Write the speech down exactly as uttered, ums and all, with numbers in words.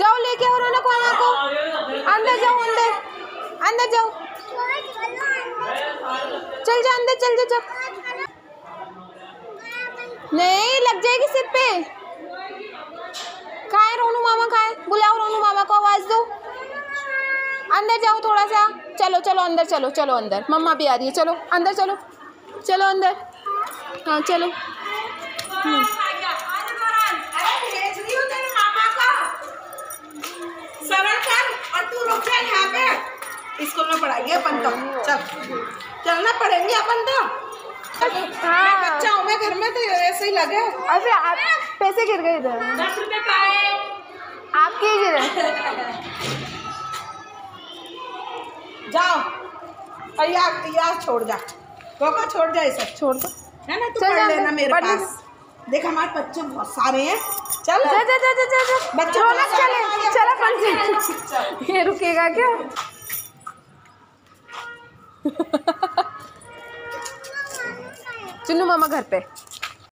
जाओ लेके आओ रौनक मामा को। अंदर जाओ, अंदर अंदर जाओ, चल जा अंदर, चल जा, चल। नहीं लग जाएगी सिर पे। कहाँ है रोनू मामा, कहाँ है? बुलाओ रोनू मामा को, आवाज दो। अंदर जाओ थोड़ा सा। चलो चलो अंदर, चलो चलो अंदर, मम्मा भी आ रही है। चलो अंदर, चलो चलो अंदर। हाँ चलो। और तू रुक जा यहाँ पे, स्कूल में पढ़ाएंगे अपन तो। चल चलना पड़ेंगे अपन तो। हाँ बच्चा हूँ मैं, घर में तो ऐसे ही लगे। अरे आप पैसे गिर गए इधर, दस रुपए का है आपके ही गिरे। जाओ और यार यार छोड़ जा, कोका छोड़ जा, इसे छोड़ दो है ना। तू चल पढ़ लेना मेरे पढ़ पास। देख हमारे बच्चे बहुत सारे हैं। चल जा जा जा जा जा बच्चे रौनक चले, चलो पंच। ये रुकेगा क्या? चुन्नू मामा घर पे।